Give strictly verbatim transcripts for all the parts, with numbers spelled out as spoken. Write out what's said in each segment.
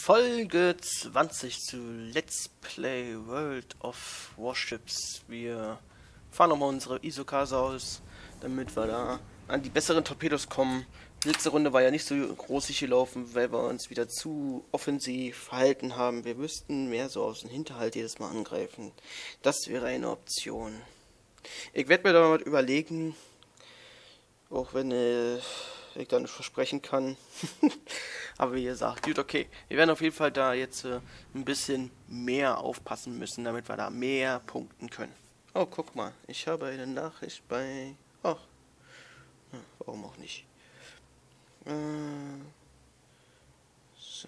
Folge zwanzig zu Let's Play World of Warships. Wir fahren nochmal unsere Isokase aus, damit wir da an die besseren Torpedos kommen. Die letzte Runde war ja nicht so großig gelaufen, weil wir uns wieder zu offensiv verhalten haben. Wir müssten mehr so aus dem Hinterhalt jedes Mal angreifen. Das wäre eine Option. Ich werde mir da mal überlegen, auch wenn äh, ich da nicht versprechen kann. Aber wie gesagt, gut, okay. Wir werden auf jeden Fall da jetzt äh, ein bisschen mehr aufpassen müssen, damit wir da mehr punkten können. Oh, guck mal. Ich habe eine Nachricht bei... Ach. Ja, warum auch nicht. Äh, so.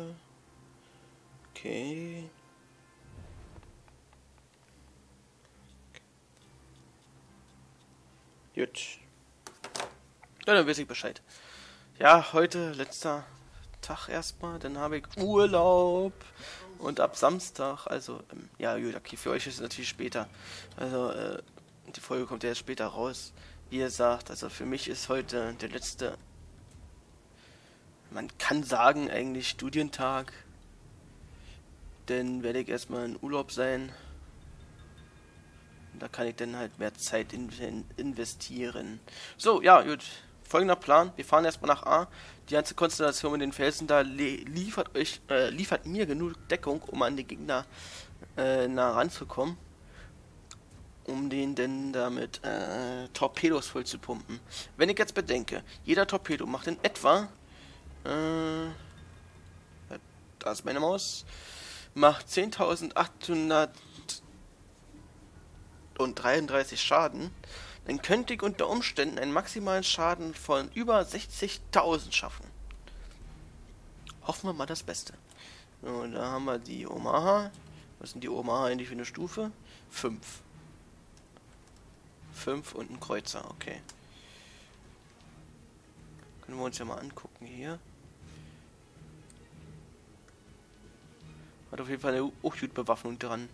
Okay. Gut. Ja, dann weiß ich Bescheid. Ja, heute letzter Tag erstmal, dann habe ich Urlaub und ab Samstag, also, ähm, ja, gut, okay, für euch ist es natürlich später, also, äh, die Folge kommt ja jetzt später raus, wie ihr sagt, also für mich ist heute der letzte, man kann sagen, eigentlich Studientag, denn werde ich erstmal in Urlaub sein, da kann ich dann halt mehr Zeit in investieren. So, ja, gut. Folgender Plan, wir fahren erstmal nach A, die ganze Konstellation mit den Felsen da liefert euch, äh, liefert mir genug Deckung, um an die Gegner äh, nah ranzukommen, um den denn damit äh, Torpedos voll zu pumpen. Wenn ich jetzt bedenke, jeder Torpedo macht in etwa, äh, da ist meine Maus, macht zehntausendachthundertdreiunddreißig Schaden, dann könnte ich unter Umständen einen maximalen Schaden von über sechzigtausend schaffen. Hoffen wir mal das Beste. So, da haben wir die Omaha. Was sind die Omaha eigentlich für eine Stufe? Fünf. Fünf und ein Kreuzer, okay. Können wir uns ja mal angucken hier. Hat auf jeden Fall eine Hochjut-Bewaffnung dran.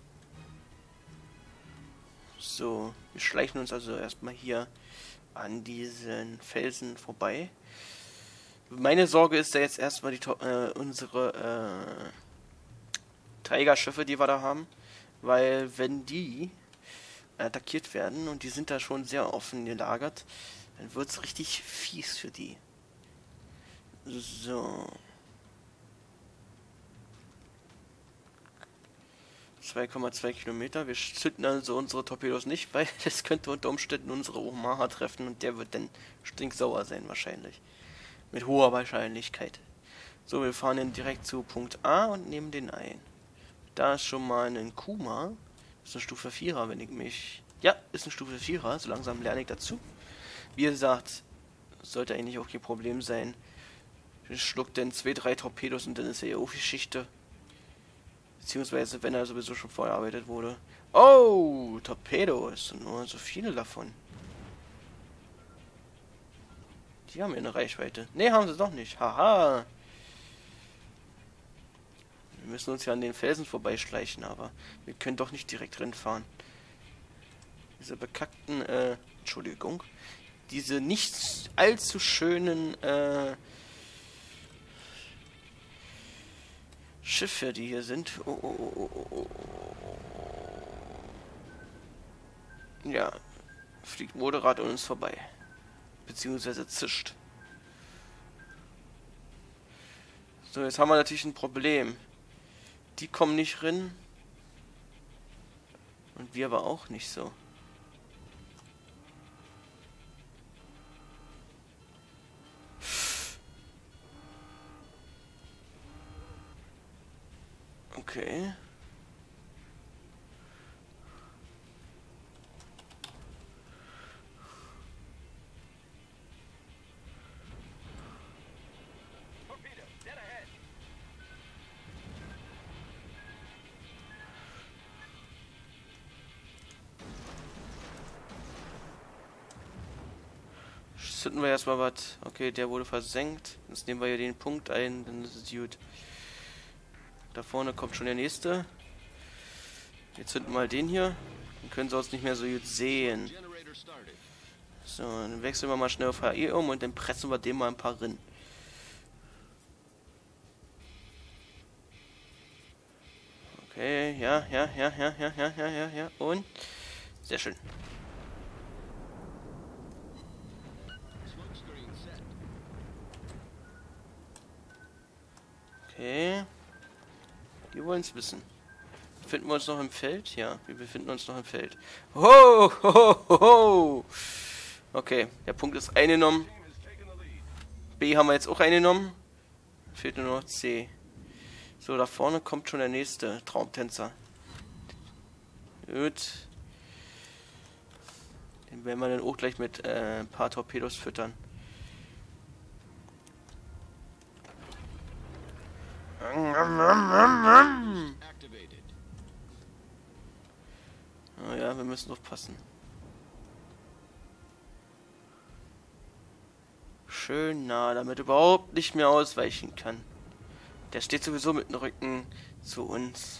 So, wir schleichen uns also erstmal hier an diesen Felsen vorbei. Meine Sorge ist ja jetzt erstmal die, äh, unsere äh, Trägerschiffe, die wir da haben. Weil wenn die attackiert werden, und die sind da schon sehr offen gelagert, dann wird es richtig fies für die. So. zwei Komma zwei Kilometer. Wir zünden also unsere Torpedos nicht, weil das könnte unter Umständen unsere Omaha treffen und der wird dann stinksauer sein wahrscheinlich. Mit hoher Wahrscheinlichkeit. So, wir fahren dann direkt zu Punkt A und nehmen den ein. Da ist schon mal ein Kuma. Das ist eine Stufe vierer, wenn ich mich... Ja, ist eine Stufe vierer. So langsam lerne ich dazu. Wie gesagt, sollte eigentlich auch kein Problem sein. Ich schluck dann zwei, drei Torpedos und dann ist ja auch Geschichte. Beziehungsweise, wenn er sowieso schon vorgearbeitet wurde. Oh, Torpedos. Und nur so viele davon. Die haben ja eine Reichweite. Ne, haben sie doch nicht. Haha. Wir müssen uns ja an den Felsen vorbeischleichen, aber wir können doch nicht direkt reinfahren. Diese bekackten, äh, Entschuldigung. Diese nicht allzu schönen, äh, Schiffe, die hier sind. Oh, oh, oh, oh, oh. Ja, fliegt moderat an uns vorbei. Beziehungsweise zischt. So, jetzt haben wir natürlich ein Problem. Die kommen nicht rein. Und wir aber auch nicht so. Okay. Zünden wir erstmal was. Okay, der wurde versenkt. Jetzt nehmen wir hier den Punkt ein, dann ist es gut. Da vorne kommt schon der nächste. Wir zünden mal den hier. Dann können sie uns nicht mehr so gut sehen. So, dann wechseln wir mal schnell auf H E um und dann pressen wir dem mal ein paar Rinnen. Okay, ja, ja, ja, ja, ja, ja, ja, ja, ja. Und sehr schön. Okay. Die wollen es wissen. Befinden wir uns noch im Feld? Ja, wir befinden uns noch im Feld. Ho, ho, ho, ho. Okay, der Punkt ist eingenommen. B haben wir jetzt auch eingenommen. Fehlt nur noch C. So, da vorne kommt schon der nächste Traumtänzer. Gut. Den werden wir dann auch gleich mit äh, ein paar Torpedos füttern. Oh ja, wir müssen aufpassen. Schön nah, damit er überhaupt nicht mehr ausweichen kann. Der steht sowieso mit dem Rücken zu uns.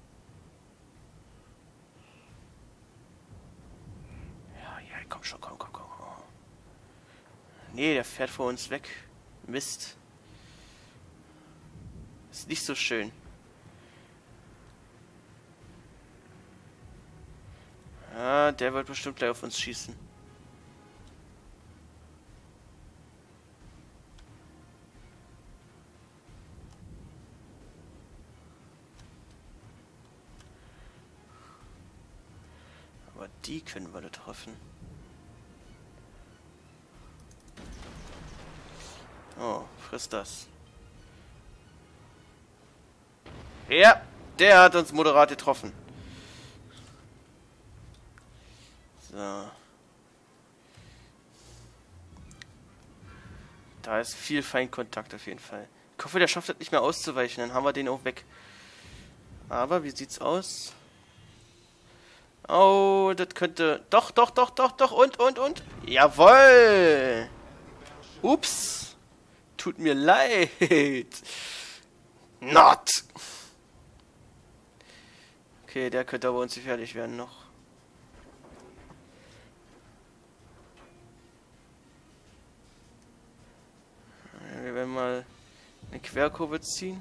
Ja, ja, komm schon, komm, komm, komm. Nee, der fährt vor uns weg. Mist. Ist nicht so schön. Ja, der wird bestimmt gleich auf uns schießen. Aber die können wir da treffen. Oh, frisst das. Ja, der hat uns moderat getroffen. So. Da ist viel Feindkontakt auf jeden Fall. Ich hoffe, der schafft es nicht mehr auszuweichen, dann haben wir den auch weg. Aber wie sieht's aus? Oh, das könnte... Doch, doch, doch, doch, doch, und, und, und. Jawohl! Ups. Tut mir leid. Not. Okay, der könnte aber uns gefährlich werden noch. Wir werden mal eine Querkurve ziehen.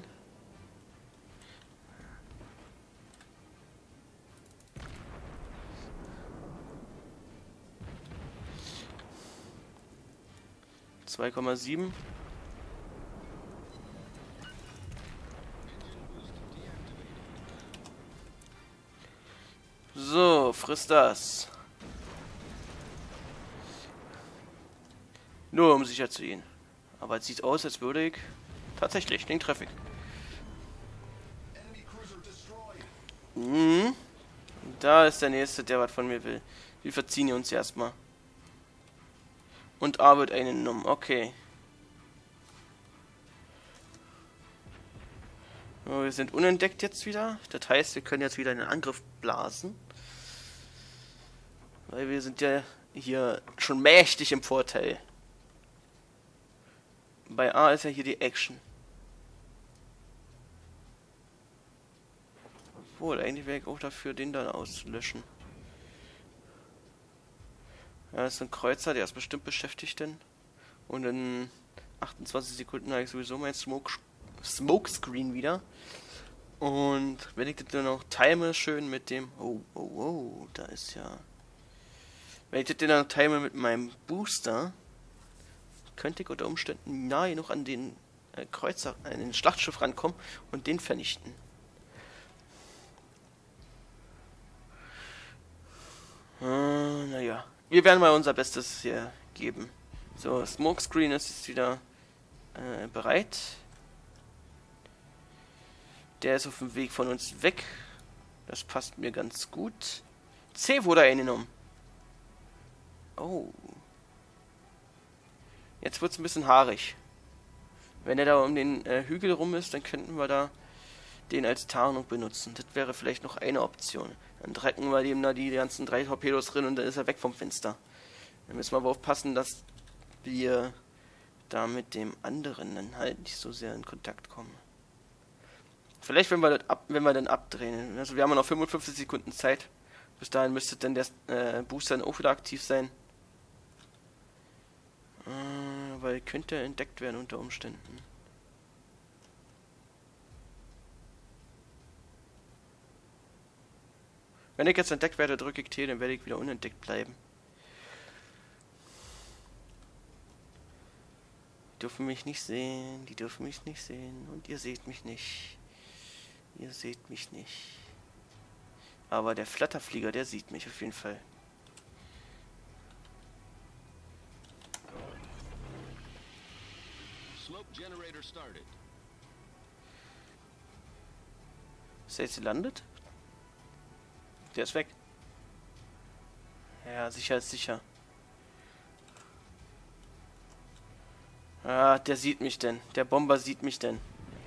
zwei Komma sieben. So, frisst das. Nur um sicher zu gehen. Aber es sieht aus, als würde ich tatsächlich den Traffic. Mhm. Da ist der nächste, der was von mir will. Wir verziehen uns erstmal. Und A wird eingenommen. Okay. So, wir sind unentdeckt jetzt wieder. Das heißt, wir können jetzt wieder einen Angriff blasen. Weil wir sind ja hier schon mächtig im Vorteil. Bei A ist ja hier die Action. Obwohl, eigentlich wäre ich auch dafür, den dann auszulöschen. Ja, das ist ein Kreuzer, der ist bestimmt beschäftigt denn. Und in achtundzwanzig Sekunden habe ich sowieso mein Smoke Smokescreen wieder. Und wenn ich das dann noch time schön mit dem... Oh, oh, oh, da ist ja... Wenn ich das dann noch time mit meinem Booster, könnte ich unter Umständen nahe noch an den äh, Kreuzer, an den Schlachtschiff rankommen und den vernichten. Äh, naja. Wir werden mal unser Bestes hier geben. So, Smokescreen ist jetzt wieder äh, bereit. Der ist auf dem Weg von uns weg. Das passt mir ganz gut. C wurde eingenommen. Oh. Jetzt wird es ein bisschen haarig. Wenn er da um den äh, Hügel rum ist, dann könnten wir da den als Tarnung benutzen. Das wäre vielleicht noch eine Option. Dann drecken wir dem da die ganzen drei Torpedos drin und dann ist er weg vom Fenster. Dann müssen wir aber aufpassen, dass wir da mit dem anderen dann halt nicht so sehr in Kontakt kommen. Vielleicht, wenn wir das ab, wenn wir dann abdrehen. Also wir haben noch fünfundfünfzig Sekunden Zeit. Bis dahin müsste dann der äh, Booster dann auch wieder aktiv sein. Äh, weil könnte entdeckt werden unter Umständen. Wenn ich jetzt entdeckt werde, drücke ich T, dann werde ich wieder unentdeckt bleiben. Die dürfen mich nicht sehen, die dürfen mich nicht sehen. Und ihr seht mich nicht. Ihr seht mich nicht. Aber der Flatterflieger, der sieht mich auf jeden Fall. Ist der jetzt gelandet? Der ist weg. Ja, sicher ist sicher. Ah, der sieht mich denn. Der Bomber sieht mich denn.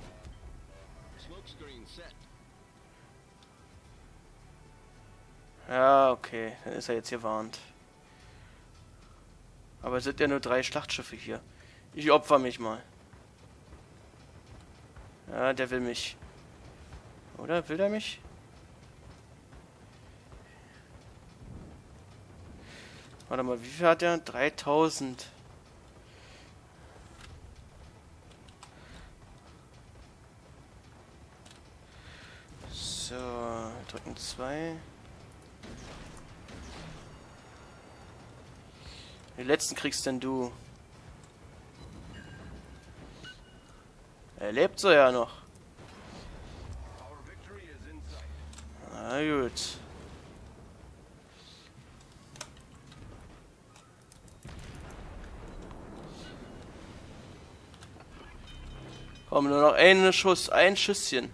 Ja, okay. Dann ist er jetzt gewarnt. Aber es sind ja nur drei Schlachtschiffe hier. Ich opfer mich mal. Ja, der will mich. Oder? Will der mich? Warte mal, wie viel hat der? dreitausend. So, drücken zwei. Den letzten kriegst denn du. Er lebt so ja noch. Na gut. Komm, nur noch einen Schuss, ein Schüsschen.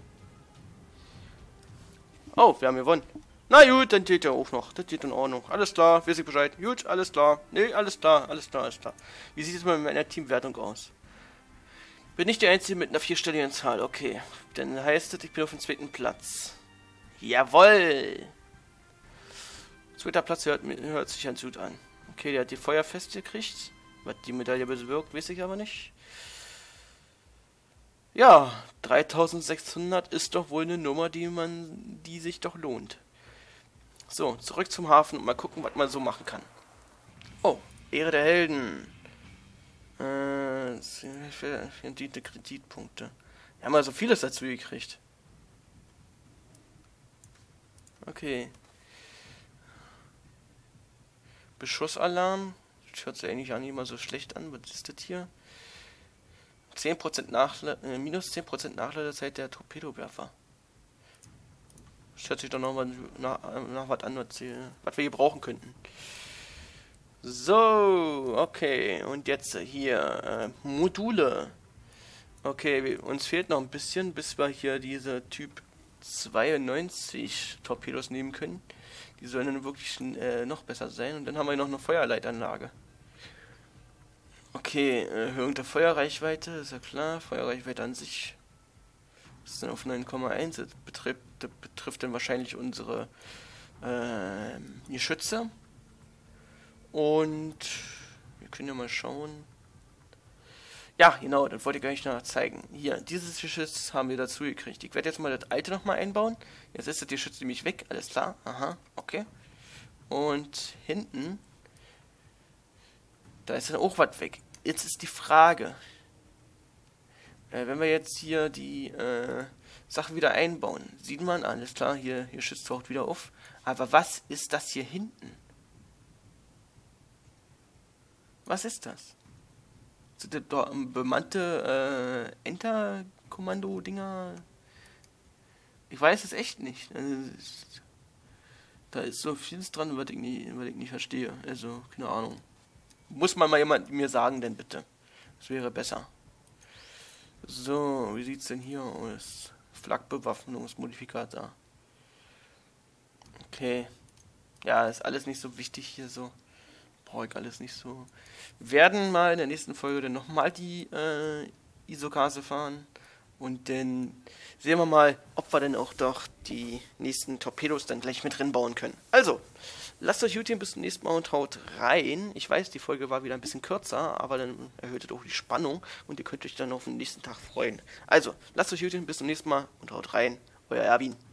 Oh, wir haben gewonnen. Na gut, dann geht ja auch noch. Das geht in Ordnung. Alles klar, weiß ich Bescheid. Gut, alles klar. Nee, alles klar, alles klar, alles klar. Wie sieht es mal mit meiner Teamwertung aus? Bin ich der Einzige mit einer vierstelligen Zahl. Okay. Dann heißt es, ich bin auf dem zweiten Platz. Jawoll! Zweiter Platz hört, hört sich ganz gut an. Okay, der hat die Feuerfest gekriegt. Was die Medaille bewirkt, weiß ich aber nicht. Ja, dreitausendsechshundert ist doch wohl eine Nummer, die man, die sich doch lohnt. So, zurück zum Hafen und mal gucken, was man so machen kann. Oh, Ehre der Helden. Äh, verdiente Kreditpunkte. Wir haben also vieles dazu gekriegt. Okay. Beschussalarm. Das hört sich eigentlich auch nicht mal so schlecht an. Was ist das hier? zehn Prozent Nachla äh, minus zehn Prozent Nachladezeit der Torpedowerfer. Das hört sich doch noch mal nach, nach was an, was, was wir hier brauchen könnten. So, okay. Und jetzt hier äh, Module. Okay, wir, uns fehlt noch ein bisschen, bis wir hier diese Typ zweiundneunzig Torpedos nehmen können. Die sollen dann wirklich äh, noch besser sein. Und dann haben wir noch eine Feuerleitanlage. Okay, Erhöhung der Feuerreichweite, ist ja klar. Feuerreichweite an sich ist dann auf neun Komma eins. Das betrifft, das betrifft dann wahrscheinlich unsere äh, Geschütze. Und wir können ja mal schauen. Ja, genau, das wollte ich gar nicht noch zeigen. Hier, dieses Geschütz haben wir dazu gekriegt. Ich werde jetzt mal das alte nochmal einbauen. Jetzt ist das Geschütz nämlich weg, alles klar. Aha, okay. Und hinten, da ist dann auch was weg. Jetzt ist die Frage, äh, wenn wir jetzt hier die äh, Sachen wieder einbauen, sieht man, alles klar, hier, hier Geschütz taucht wieder auf. Aber was ist das hier hinten? Was ist das? Sind das da bemannte äh, Enter-Kommando-Dinger? Ich weiß es echt nicht. Also, da ist so vieles dran, was ich, nie, was ich nicht verstehe. Also, keine Ahnung. Muss man mal jemand mir sagen, denn bitte. Das wäre besser. So, wie sieht's denn hier aus? Flakbewaffnungsmodifikator. Okay. Ja, ist alles nicht so wichtig hier so. Brauche ich alles nicht so. Wir werden mal in der nächsten Folge dann nochmal die äh, Isokase fahren. Und dann sehen wir mal, ob wir denn auch doch die nächsten Torpedos dann gleich mit drin bauen können. Also, lasst euch gut gehen, bis zum nächsten Mal und haut rein. Ich weiß, die Folge war wieder ein bisschen kürzer, aber dann erhöht es auch die Spannung und ihr könnt euch dann auf den nächsten Tag freuen. Also, lasst euch gut gehen, bis zum nächsten Mal und haut rein. Euer Erwin.